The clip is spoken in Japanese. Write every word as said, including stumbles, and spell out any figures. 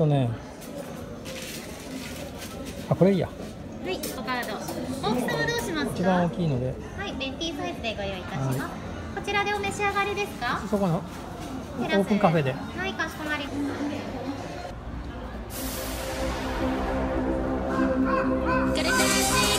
とね、あ、これいいや。 はい、おカード。大きさはどうしますか？ 一番大きいので。 はい、ベンティーサイズでご用意いたします。こちらでお召し上がりですか？ そこのオテラスープンカフェで。 はい、かしこまり。グルテンフリー